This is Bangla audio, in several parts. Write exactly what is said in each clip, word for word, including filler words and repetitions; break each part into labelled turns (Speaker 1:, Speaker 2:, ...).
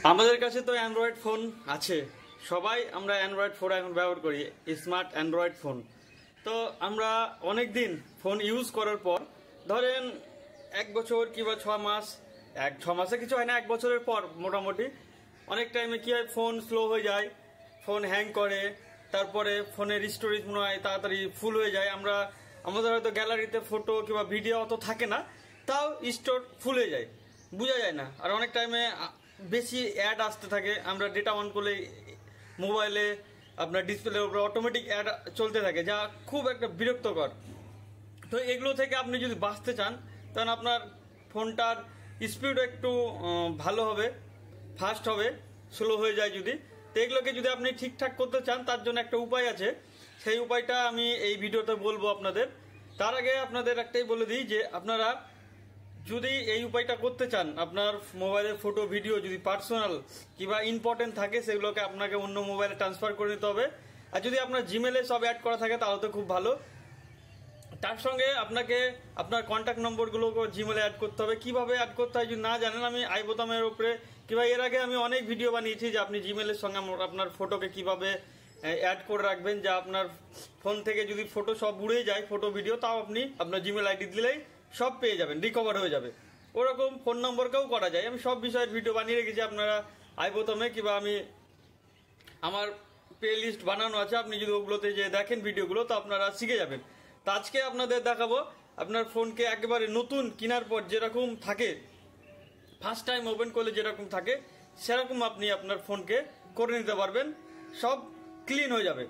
Speaker 1: আমাদের কাছে তো অ্যান্ড্রয়েড ফোন আছে, সবাই আমরা অ্যান্ড্রয়েড ফোন এখন ব্যবহার করি, স্মার্ট অ্যান্ড্রয়েড ফোন। তো আমরা অনেক দিন ফোন ইউজ করার পর ধরেন এক বছর কিংবা ছ মাস, এক ছ মাসে কিছু হয় না, এক বছরের পর মোটামুটি অনেক টাইমে কী হয়, ফোন স্লো হয়ে যায়, ফোন হ্যাং করে, তারপরে ফোনের স্টোরেজ মনে হয় তাড়াতাড়ি ফুল হয়ে যায়। আমরা আমাদের হয়তো গ্যালারিতে ফটো কিংবা ভিডিও অত থাকে না, তাও স্টোর ফুল হয়ে যায়, বোঝা যায় না। আর অনেক টাইমে বেশি অ্যাড আসতে থাকে, আমরা ডেটা অন করলে মোবাইলে আপনার ডিসপ্লের উপরে অটোমেটিক অ্যাড চলতে থাকে, যা খুব একটা বিরক্তকর। তো এগুলো থেকে আপনি যদি বাঁচতে চান তখন আপনার ফোনটার স্পিড একটু ভালো হবে, ফাস্ট হবে, স্লো হয়ে যায় যদি। তো এগুলোকে যদি আপনি ঠিকঠাক করতে চান তার জন্য একটা উপায় আছে, সেই উপায়টা আমি এই ভিডিওতে বলবো আপনাদের। তার আগে আপনাদের একটাই বলে দিই যে আপনারা যদি এই উপায়টা করতে চান, আপনার মোবাইলের ফটো ভিডিও যদি পার্সোনাল কিংবা ইম্পর্টেন্ট থাকে সেগুলোকে আপনাকে অন্য মোবাইলে ট্রান্সফার করে নিতে হবে। আর যদি আপনার জিমেলে সব অ্যাড করা থাকে তাহলে তো খুব ভালো। তার সঙ্গে আপনাকে আপনার কন্ট্যাক্ট নম্বরগুলোকে জিমেলে অ্যাড করতে হবে। কিভাবে অ্যাড করতে হয় যদি না জানেন, আমি আই বোতামের উপরে কিংবা এর আগে আমি অনেক ভিডিও বানিয়েছি যে আপনি জিমেলের সঙ্গে আপনার ফটোকে কিভাবে অ্যাড করে রাখবেন, যা আপনার ফোন থেকে যদি ফটো সব উড়ে যায় ফটো ভিডিও, তাও আপনি আপনার জিমেল আইডি দিলেই সব পেয়ে যাবেন, রিকভার হয়ে যাবে। ওরকম ফোন নম্বরকেও করা যায়, আমি সব বিষয়ের ভিডিও বানিয়ে রেখেছি, আপনারা আই বোতামে কিংবা আমি আমার প্লে লিস্ট বানানো আছে, আপনি যদি ওগুলোতে যে দেখেন ভিডিওগুলো তো আপনারা শিখে যাবেন। তো আজকে আপনাদের দেখাবো আপনার ফোনকে একেবারে নতুন কেনার পর যেরকম থাকে, ফার্স্ট টাইম ওপেন করলে যেরকম থাকে সেরকম আপনি আপনার ফোনকে করে নিতে পারবেন, সব ক্লিন হয়ে যাবে।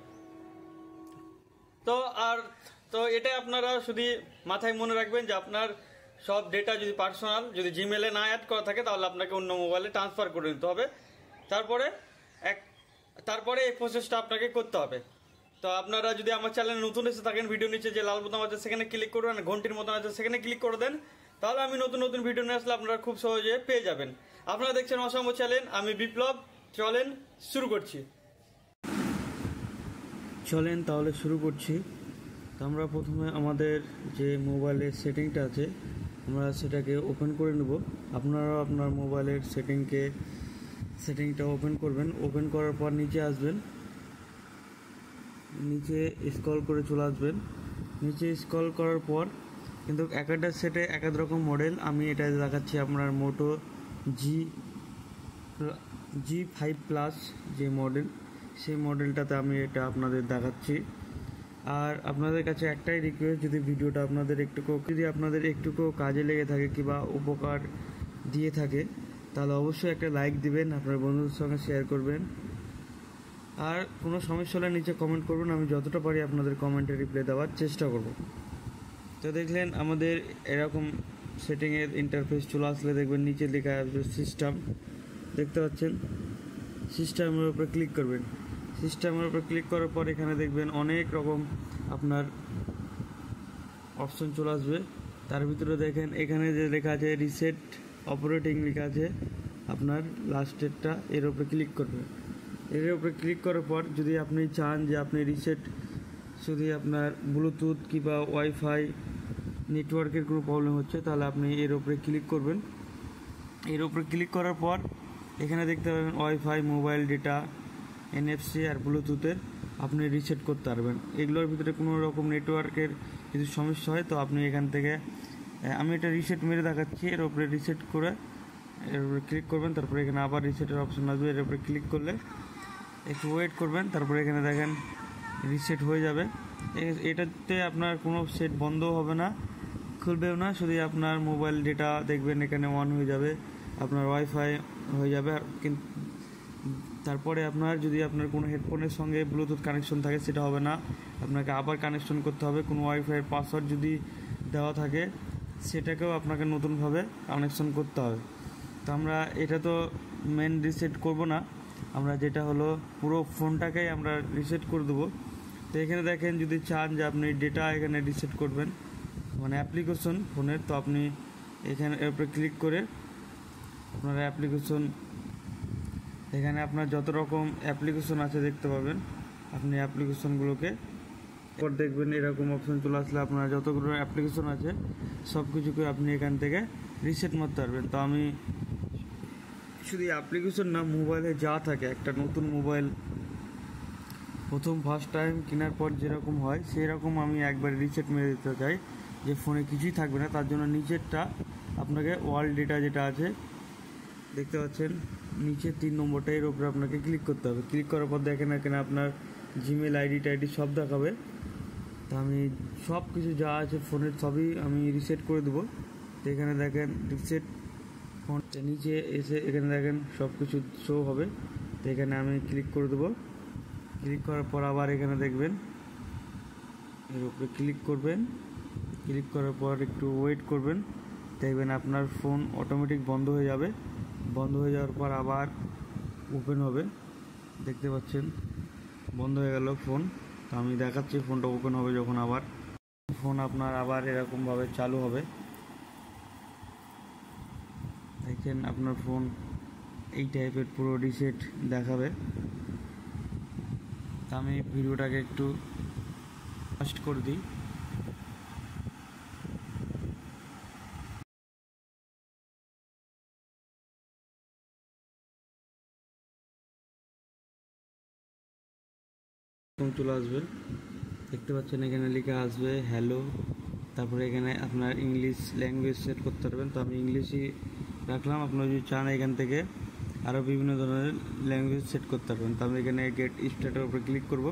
Speaker 1: তো আর তো এটা আপনারা শুধু মাথায় মনে রাখবেন যে আপনার সব ডেটা যদি পার্সোনাল যদি জিমেলে না অ্যাড করা থাকে তাহলে আপনাকে অন্য মোবাইলে ট্রান্সফার করে নিতে হবে। তারপরে এক তারপরে এই প্রসেসটা আপনাকে করতে হবে। তো আপনারা যদি আমার চ্যানেলে নতুন এসে থাকেন, ভিডিও নিচে যে লাল বোতাম আছে সেখানে ক্লিক করবেন, ঘন্টির মতন আছে সেখানে ক্লিক করে দেন, তাহলে আমি নতুন নতুন ভিডিও নিয়ে আসলে আপনারা খুব সহজে পেয়ে যাবেন। আপনারা দেখছেন অসাম্য চ্যানেল, আমি বিপ্লব। চলেন শুরু করছি। চলেন তাহলে শুরু করছি। তো আমরা প্রথমে আমাদের যে মোবাইলের সেটিংটা আছে আমরা সেটাকে ওপেন করে নেব। আপনারাও আপনার মোবাইলের সেটিংকে সেটিংটা ওপেন করবেন। ওপেন করার পর নিচে আসবেন, নিচে স্ক্রল করে চলে আসবেন। নিচে স্ক্রল করার পর কিন্তু এক একটা সেটে এক এক রকম মডেল, আমি এটা দেখাচ্ছি আপনার Moto G G five plus যে মডেল, সেই মডেলটাতে আমি এটা আপনাদের দেখাচ্ছি। আর আপনাদের কাছে একটাই রিকোয়েস্ট, যদি ভিডিওটা আপনাদের একটুকু যদি আপনাদের একটুকু কাজে লেগে থাকে কিংবা উপকার দিয়ে থাকে তাহলে অবশ্যই একটা লাইক দিবেন, আপনার বন্ধুদের সঙ্গে শেয়ার করবেন। আর কোনো সমস্যা হলে নিচে কমেন্ট করবেন, আমি যতটা পারি আপনাদের কমেন্টে রিপ্লাই দেওয়ার চেষ্টা করব। তো দেখলেন আমাদের এরকম সেটিংয়ের ইন্টারফেস চলে আসলে দেখবেন নিচে লেখা আসবে সিস্টেম, দেখতে পাচ্ছেন। সিস্টেমের উপরে ক্লিক করবেন। সিস্টেমের উপর ক্লিক করার পর এখানে দেখবেন অনেক রকম আপনার অপশন চলে আসবে। তার ভিতরে দেখেন এখানে যে লেখা আছে রিসেট অপারেটিং লেখা আছে, আপনার লাস্টেরটা এর উপরে ক্লিক করবেন। এর উপরে ক্লিক করার পর যদি আপনি চান যে আপনি রিসেট যদি আপনার ব্লুটুথ কিংবা ওয়াইফাই নেটওয়ার্কের কোনো প্রবলেম হচ্ছে তাহলে আপনি এর উপরে ক্লিক করবেন। এর উপরে ক্লিক করার পর এখানে দেখতে পাবেন ওয়াইফাই, মোবাইল ডেটা, এনএফসি আর ব্লুটুথের আপনি রিসেট করতে পারবেন। এগুলোর ভিতরে কোনো রকম নেটওয়ার্কের যদি সমস্যা হয় তো আপনি এখান থেকে, আমি এটা রিসেট মেরে দেখাচ্ছি, এর উপরে রিসেট করে এর উপরে ক্লিক করবেন। তারপরে এখানে আবার রিসেটের অপশন আসবে, এর উপরে ক্লিক করলে একটু ওয়েট করবেন। তারপরে এখানে দেখেন রিসেট হয়ে যাবে। এটাতে আপনার কোনো সেট বন্ধও হবে না, খুলবেও না, শুধু আপনার মোবাইল ডেটা দেখবেন এখানে অন হয়ে যাবে, আপনার ওয়াইফাই হয়ে যাবে। কিন্তু তারপরে আপনার যদি আপনার কোনো হেডফোনের সঙ্গে ব্লুটুথ কানেকশন থাকে সেটা হবে না, আপনাকে আবার কানেকশন করতে হবে। কোনো ওয়াইফাইয়ের পাসওয়ার্ড যদি দেওয়া থাকে সেটাকেও আপনাকে নতুনভাবে কানেকশন করতে হবে। তো আমরা এটা তো মেন রিসেট করব না, আমরা যেটা হলো পুরো ফোনটাকেই আমরা রিসেট করে দেবো। তো এখানে দেখেন যদি চান যে আপনি ডেটা এখানে রিসেট করবেন মানে অ্যাপ্লিকেশন ফোনের, তো আপনি এখানে এর উপরে ক্লিক করে আপনার অ্যাপ্লিকেশন, এখানে আপনার যত রকম অ্যাপ্লিকেশন আছে দেখতে পাবেন, আপনি অ্যাপ্লিকেশনগুলোকে পর দেখবেন এরকম অপশন চলে আসলে আপনার যতগুলো অ্যাপ্লিকেশন আছে সব কিছুকে আপনি এখান থেকে রিসেট মারতে পারবেন। তো আমি শুধু অ্যাপ্লিকেশন না, মোবাইলে যা থাকে, একটা নতুন মোবাইল প্রথম ফার্স্ট টাইম কেনার পর যেরকম হয় সেরকম আমি একবার রিসেট মেরে দিতে চাই, যে ফোনে কিছুই থাকবে না। তার জন্য নিচেরটা আপনাকে ওয়ার্ল্ড ডেটা যেটা আছে দেখতে পাচ্ছেন নিচে তিন নম্বরটা, এর উপরে আপনাকে ক্লিক করতে হবে। ক্লিক করার পর দেখেন এখানে আপনার জিমেল আইডি টাইডি সব দেখাবে। তো আমি সব কিছু যা আছে ফোনের সবই আমি রিসেট করে দেবো। তো এখানে দেখেন রিসেট ফোন, নিচে এসে এখানে দেখেন সব কিছু শো হবে। তো এখানে আমি ক্লিক করে দেবো। ক্লিক করার পর আবার এখানে দেখবেন এর উপরে ক্লিক করবেন। ক্লিক করার পর একটু ওয়েট করবেন, দেখবেন আপনার ফোন অটোমেটিক বন্ধ হয়ে যাবে। বন্ধ হয়ে যাওয়ার পর আবার ওপেন হবে, দেখতে পাচ্ছেন বন্ধ হয়ে গেল ফোন। তো আমি দেখাচ্ছি ফোনটা ওপেন হবে যখন, আবার ফোন আপনার আবার এরকমভাবে চালু হবে। দেখেন আপনার ফোন এই টাইপের পুরো রিসেট দেখাবে। তা আমি ভিডিওটাকে একটু ফাস্ট করে দিই। চলে আসবে, দেখতে পাচ্ছেন এখানে লিখে আসবে হ্যালো। তারপরে এখানে আপনার ইংলিশ ল্যাঙ্গুয়েজ সেট করতে পারবেন। তো আমি ইংলিশই রাখলাম। আপনারা যদি চান এখান থেকে আরও বিভিন্ন ধরনের ল্যাঙ্গুয়েজ সেট করতে পারবেন। তো আমি এখানে গেট স্টার্টের উপরে ক্লিক করব।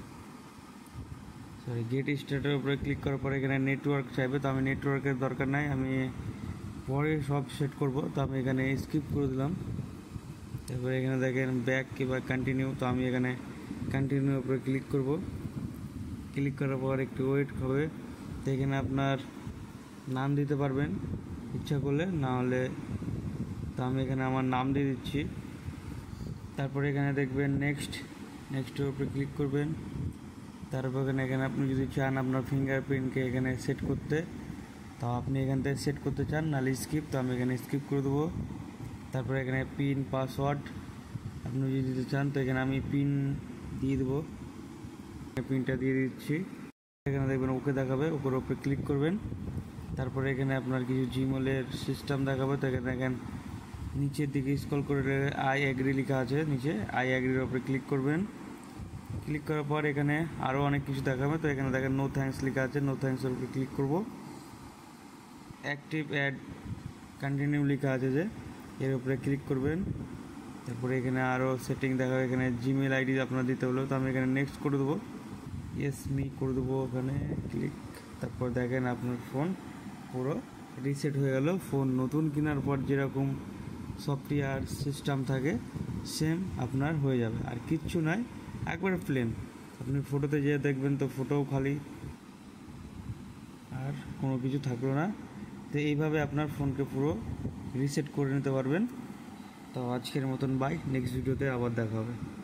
Speaker 1: সরি গেট স্টার্টের উপরে ক্লিক করার পরে এখানে নেটওয়ার্ক চাইবে। তো আমি নেটওয়ার্কের দরকার নাই, আমি পরে সব সেট করব। তো আমি এখানে স্কিপ করে দিলাম। তারপরে এখানে দেখেন ব্যাক কিংবা কন্টিনিউ। তো আমি এখানে কন্টিনিউর উপরে ক্লিক করব। ক্লিক করার পর একটু ওয়েট হবে। তো এখানে আপনার নাম দিতে পারবেন ইচ্ছা করলে, না হলে তো আমি এখানে আমার নাম দিয়ে দিচ্ছি। তারপরে এখানে দেখবেন নেক্সট, নেক্সটের উপরে ক্লিক করবেন। তারপর এখানে এখানে আপনি যদি চান আপনার ফিঙ্গারপ্রিন্টকে এখানে সেট করতে, তো আপনি এখান থেকে সেট করতে চান, নাহলে স্কিপ। তো আমি এখানে স্কিপ করে দেবো। তারপরে এখানে পিন পাসওয়ার্ড আপনি যদি দিতে চান, তো এখানে আমি পিন দিয়ে দেবো। পিনটা দিয়ে দিচ্ছি। এখানে দেখবেন ওকে দেখাবে, ওপর উপরে ক্লিক করবেন। তারপরে এখানে আপনার কিছু জিমেলের সিস্টেম দেখাবে। তো এখানে দেখেন নিচের দিকে স্ক্রল করে আই অ্যাগ্রি লেখা আছে, নিচে আই অ্যাগ্রির উপরে ক্লিক করবেন। ক্লিক করার পর এখানে আরও অনেক কিছু দেখাবে। তো এখানে দেখেন নো থ্যাঙ্কস লেখা আছে, নো থ্যাঙ্কসের উপরে ক্লিক করব। অ্যাক্টিভ অ্যাড কন্টিনিউ লেখা আছে যে, এর উপরে ক্লিক করবেন। তারপরে এখানে আরও সেটিং দেখাবে, এখানে জিমেল আইডি আপনার দিতে হলো। তো আমি এখানে নেক্সট করে দেবো, ইয়েস মি করে দেবো, ওখানে ক্লিক। তারপর দেখেন আপনার ফোন পুরো রিসেট হয়ে গেল। ফোন নতুন কেনার পর যেরকম সফটওয়্যার সিস্টেম থাকে সেম আপনার হয়ে যাবে, আর কিচ্ছু নয়, একবারে প্লেন। আপনি ফটোতে যেয়ে দেখবেন তো ফটোও খালি, আর কোনো কিছু থাকলো না। তো এইভাবে আপনার ফোনকে পুরো রিসেট করে নিতে পারবেন। তো আজকের মতন বাই, নেক্সট ভিডিওতে আবার দেখা হবে।